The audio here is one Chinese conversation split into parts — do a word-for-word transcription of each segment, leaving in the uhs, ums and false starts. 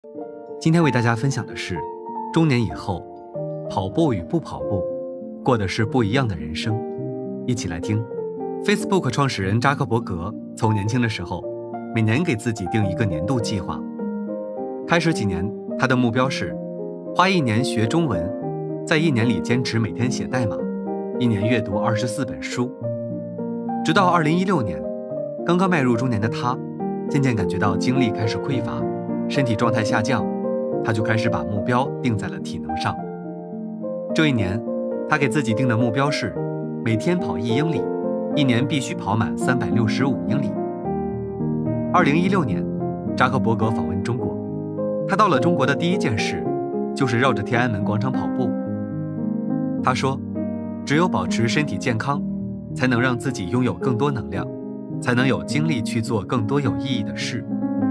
今天为大家分享的是，中年以后，跑步与不跑步，过的是不一样的人生。一起来听。Facebook 创始人扎克伯格从年轻的时候，每年给自己定一个年度计划。开始几年，他的目标是花一年学中文，在一年里坚持每天写代码，一年阅读二十四本书。直到二零一六年，刚刚迈入中年的他，渐渐感觉到精力开始匮乏，身体状态下降，他就开始把目标定在了体能上。这一年，他给自己定的目标是每天跑一英里，一年必须跑满三百六十五英里。二零一六年，扎克伯格访问中国，他到了中国的第一件事就是绕着天安门广场跑步。他说，只有保持身体健康，才能让自己拥有更多能量，才能有精力去做更多有意义的事。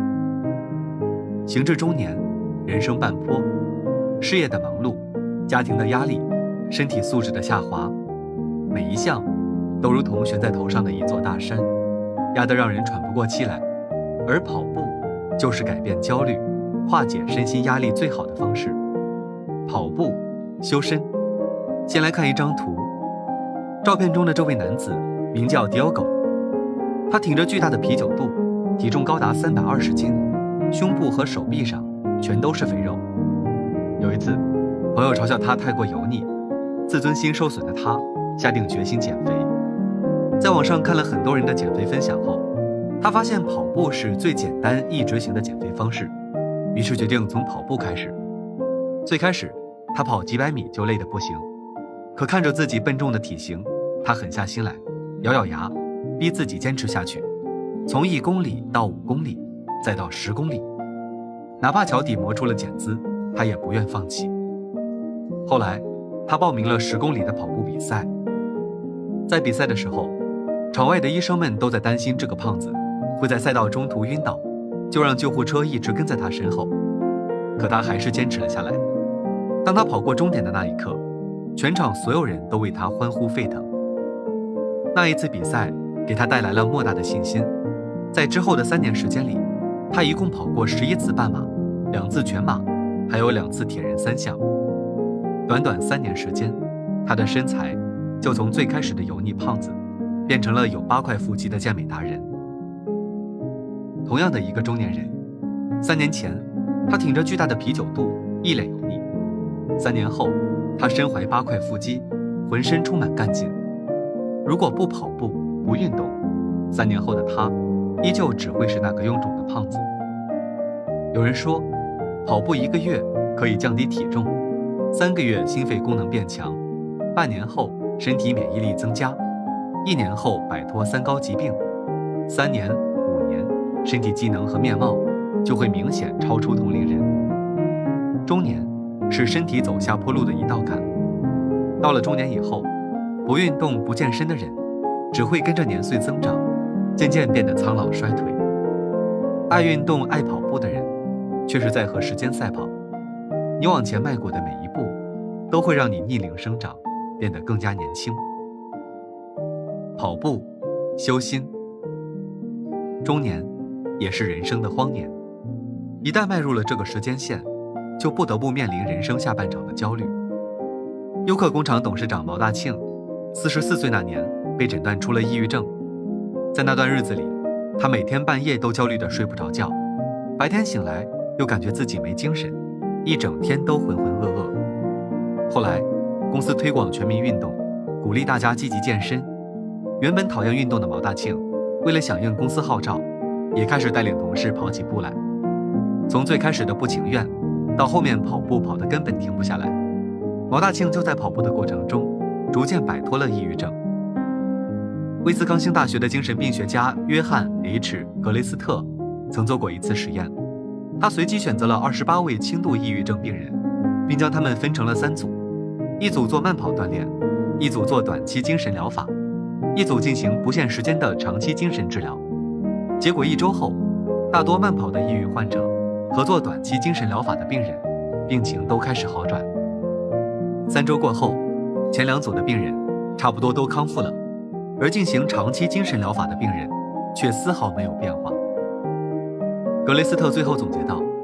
行至中年，人生半坡，事业的忙碌，家庭的压力，身体素质的下滑，每一项都如同悬在头上的一座大山，压得让人喘不过气来。而跑步就是改变焦虑，化解身心压力最好的方式。跑步修身。先来看一张图，照片中的这位男子名叫 Diogo， 他挺着巨大的啤酒肚，体重高达三百二十斤，胸部和手臂上全都是肥肉。有一次，朋友嘲笑他太过油腻，自尊心受损的他下定决心减肥。在网上看了很多人的减肥分享后，他发现跑步是最简单易执行的减肥方式，于是决定从跑步开始。最开始，他跑几百米就累得不行，可看着自己笨重的体型，他狠下心来，咬咬牙，逼自己坚持下去，从一公里到五公里，再到十公里，哪怕脚底磨出了茧子，他也不愿放弃。后来，他报名了十公里的跑步比赛。在比赛的时候，场外的医生们都在担心这个胖子会在赛道中途晕倒，就让救护车一直跟在他身后。可他还是坚持了下来。当他跑过终点的那一刻，全场所有人都为他欢呼沸腾。那一次比赛给他带来了莫大的信心。在之后的三年时间里，他一共跑过十一次半马，两次全马，还有两次铁人三项。短短三年时间，他的身材就从最开始的油腻胖子，变成了有八块腹肌的健美达人。同样的一个中年人，三年前，他挺着巨大的啤酒肚，一脸油腻。三年后，他身怀八块腹肌，浑身充满干劲。如果不跑步，不运动，三年后的他，依旧只会是那个臃肿的胖子。有人说，跑步一个月可以降低体重，三个月心肺功能变强，半年后身体免疫力增加，一年后摆脱三高疾病，三年、五年，身体机能和面貌就会明显超出同龄人。中年是身体走下坡路的一道坎。到了中年以后，不运动不健身的人，只会跟着年岁增长，渐渐变得苍老衰退。爱运动爱跑步的人，却是在和时间赛跑。你往前迈过的每一步，都会让你逆龄生长，变得更加年轻。跑步修心。中年也是人生的荒年，一旦迈入了这个时间线，就不得不面临人生下半场的焦虑。优客工厂董事长毛大庆，四十四岁那年被诊断出了抑郁症。在那段日子里，他每天半夜都焦虑得睡不着觉，白天醒来又感觉自己没精神，一整天都浑浑噩噩。后来，公司推广全民运动，鼓励大家积极健身。原本讨厌运动的毛大庆，为了响应公司号召，也开始带领同事跑起步来。从最开始的不情愿，到后面跑步跑得根本停不下来，毛大庆就在跑步的过程中，逐渐摆脱了抑郁症。威斯康星大学的精神病学家约翰 ·H· 格雷斯特曾做过一次实验，他随机选择了二十八位轻度抑郁症病人，并将他们分成了三组，一组做慢跑锻炼，一组做短期精神疗法，一组进行不限时间的长期精神治疗。结果一周后，大多慢跑的抑郁患者和做短期精神疗法的病人，病情都开始好转。三周过后，前两组的病人差不多都康复了，而进行长期精神疗法的病人却丝毫没有变化。格雷斯特最后总结道，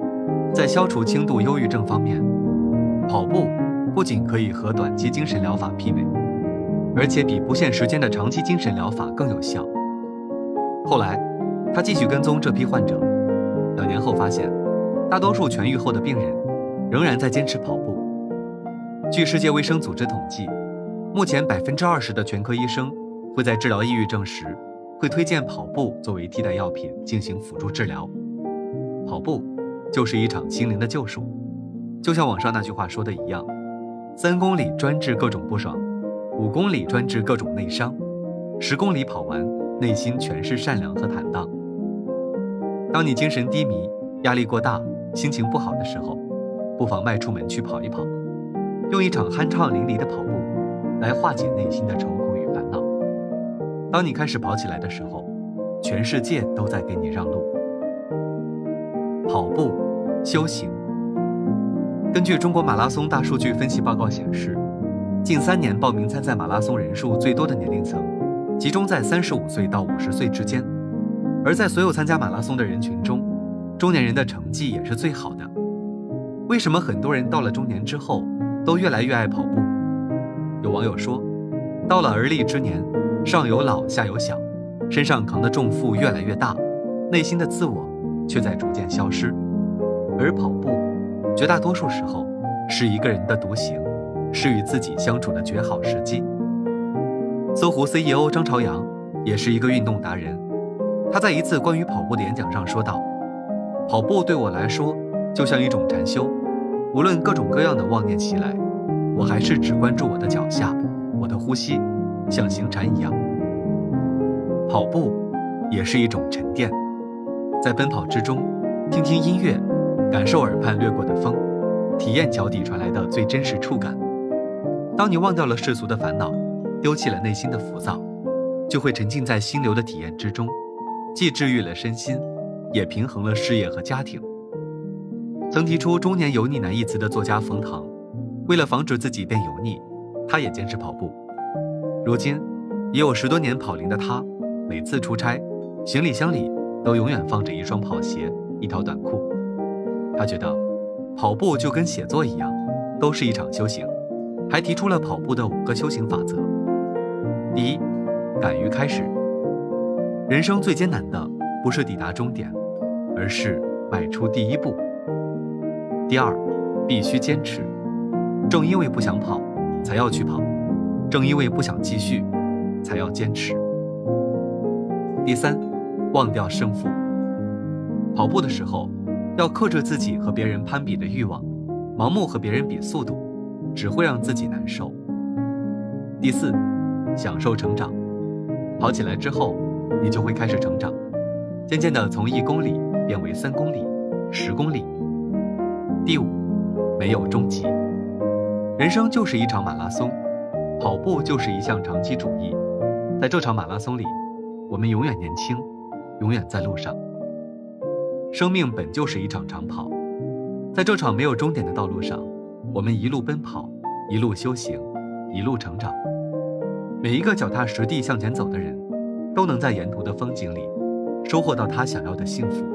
在消除轻度忧郁症方面，跑步不仅可以和短期精神疗法媲美，而且比不限时间的长期精神疗法更有效。后来，他继续跟踪这批患者，两年后发现，大多数痊愈后的病人仍然在坚持跑步。据世界卫生组织统计，目前百分之二十的全科医生会在治疗抑郁症时，会推荐跑步作为替代药品进行辅助治疗。跑步就是一场心灵的救赎，就像网上那句话说的一样，三公里专治各种不爽，五公里专治各种内伤，十公里跑完，内心全是善良和坦荡。当你精神低迷、压力过大、心情不好的时候，不妨迈出门去跑一跑，用一场酣畅淋漓的跑步来化解内心的愁苦与烦恼。当你开始跑起来的时候，全世界都在给你让路。跑步，修行。根据中国马拉松大数据分析报告显示，近三年报名参赛马拉松人数最多的年龄层，集中在三十五岁到五十岁之间。而在所有参加马拉松的人群中，中年人的成绩也是最好的。为什么很多人到了中年之后，都越来越爱跑步？有网友说，到了而立之年，上有老下有小，身上扛的重负越来越大，内心的自我却在逐渐消失。而跑步绝大多数时候是一个人的独行，是与自己相处的绝好时机。搜狐 C E O 张朝阳也是一个运动达人，他在一次关于跑步的演讲上说道，跑步对我来说就像一种禅修，无论各种各样的妄念袭来，我还是只关注我的脚下，我的呼吸像行禅一样。跑步也是一种沉淀，在奔跑之中，听听音乐，感受耳畔掠过的风，体验脚底传来的最真实触感。当你忘掉了世俗的烦恼，丢弃了内心的浮躁，就会沉浸在心流的体验之中，既治愈了身心，也平衡了事业和家庭。曾提出中年油腻男一词的作家冯唐，为了防止自己变油腻，他也坚持跑步。如今也有十多年跑龄的他，每次出差，行李箱里都永远放着一双跑鞋，一条短裤。他觉得跑步就跟写作一样，都是一场修行，还提出了跑步的五个修行法则。第一，敢于开始。人生最艰难的不是抵达终点，而是迈出第一步。第二，必须坚持。正因为不想跑，才要去跑；正因为不想继续，才要坚持。第三，忘掉胜负。跑步的时候，要克制自己和别人攀比的欲望，盲目和别人比速度，只会让自己难受。第四，享受成长。跑起来之后，你就会开始成长，渐渐地从一公里变为三公里、十公里。第五，没有终极。人生就是一场马拉松，跑步就是一项长期主义。在这场马拉松里，我们永远年轻，永远在路上。生命本就是一场长跑，在这场没有终点的道路上，我们一路奔跑，一路修行，一路成长。每一个脚踏实地向前走的人，都能在沿途的风景里收获到他想要的幸福。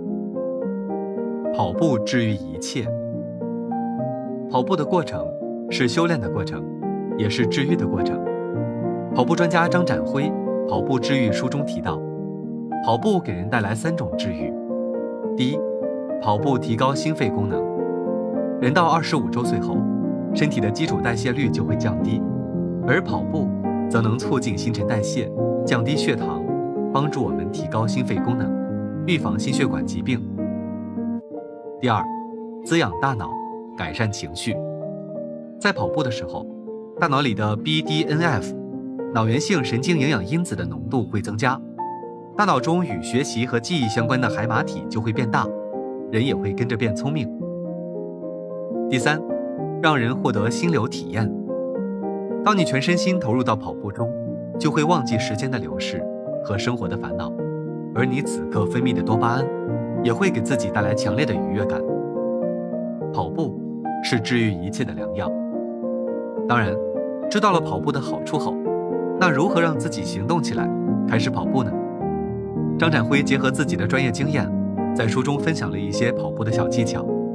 跑步治愈一切。跑步的过程是修炼的过程，也是治愈的过程。跑步专家张展辉《跑步治愈》书中提到，跑步给人带来三种治愈。第一，跑步提高心肺功能。人到二十五周岁后，身体的基础代谢率就会降低，而跑步则能促进新陈代谢，降低血糖，帮助我们提高心肺功能，预防心血管疾病。第二，滋养大脑，改善情绪。在跑步的时候，大脑里的 B D N F 脑源性神经营养因子的浓度会增加，大脑中与学习和记忆相关的海马体就会变大，人也会跟着变聪明。第三，让人获得心流体验。当你全身心投入到跑步中，就会忘记时间的流逝和生活的烦恼，而你此刻分泌的多巴胺也会给自己带来强烈的愉悦感。跑步是治愈一切的良药。当然，知道了跑步的好处后，那如何让自己行动起来，开始跑步呢？张展辉结合自己的专业经验，在书中分享了一些跑步的小技巧，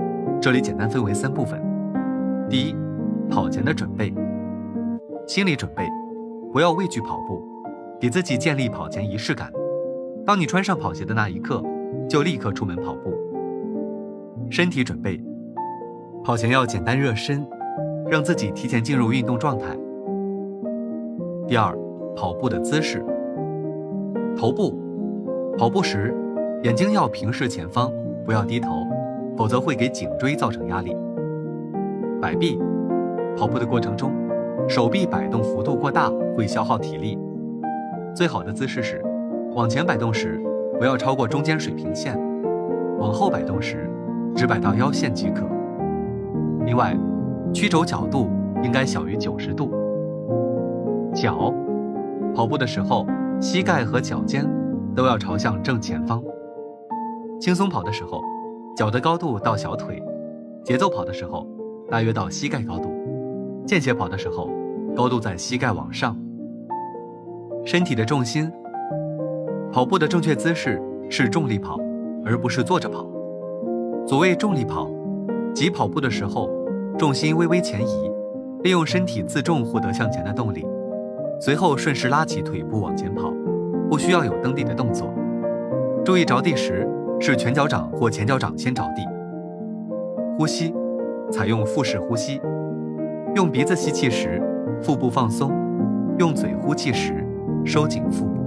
这里简单分为三部分。第一，跑前的准备。心理准备，不要畏惧跑步，给自己建立跑前仪式感。当你穿上跑鞋的那一刻，就立刻出门跑步。身体准备，跑前要简单热身，让自己提前进入运动状态。第二，跑步的姿势。头部，跑步时眼睛要平视前方，不要低头，否则会给颈椎造成压力。摆臂，跑步的过程中，手臂摆动幅度过大会消耗体力。最好的姿势是，往前摆动时不要超过中间水平线，往后摆动时只摆到腰线即可。另外，曲肘角度应该小于九十度。脚，跑步的时候，膝盖和脚尖都要朝向正前方。轻松跑的时候，脚的高度到小腿；节奏跑的时候，大约到膝盖高度；间歇跑的时候，高度在膝盖往上。身体的重心，跑步的正确姿势是重力跑，而不是坐着跑。所谓重力跑，即跑步的时候，重心微微前移，利用身体自重获得向前的动力，随后顺势拉起腿部往前跑，不需要有蹬地的动作。注意着地时是全脚掌或前脚掌先着地。呼吸，采用腹式呼吸，用鼻子吸气时腹部放松，用嘴呼气时收紧腹部。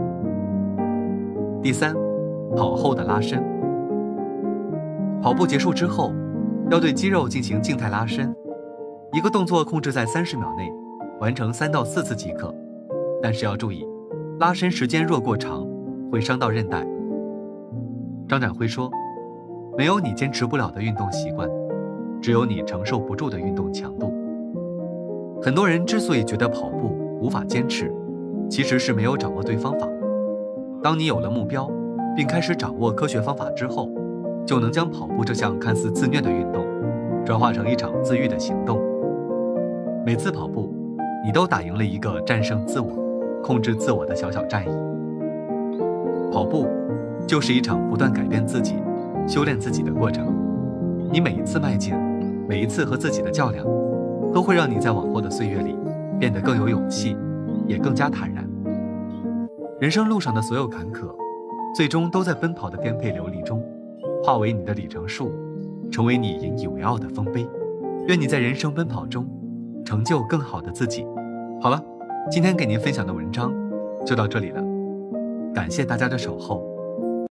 第三，跑后的拉伸。跑步结束之后，要对肌肉进行静态拉伸，一个动作控制在三十秒内，完成三到四次即可。但是要注意，拉伸时间若过长，会伤到韧带。张展辉说，没有你坚持不了的运动习惯，只有你承受不住的运动强度。很多人之所以觉得跑步无法坚持，其实是没有掌握对方法。当你有了目标，并开始掌握科学方法之后，就能将跑步这项看似自虐的运动，转化成一场自愈的行动。每次跑步，你都打赢了一个战胜自我、控制自我的小小战役。跑步就是一场不断改变自己、修炼自己的过程。你每一次迈进，每一次和自己的较量，都会让你在往后的岁月里变得更有勇气，也更加坦然。人生路上的所有坎坷，最终都在奔跑的颠沛流离中，化为你的里程数，成为你引以为傲的丰碑。愿你在人生奔跑中，成就更好的自己。好了，今天给您分享的文章就到这里了，感谢大家的守候。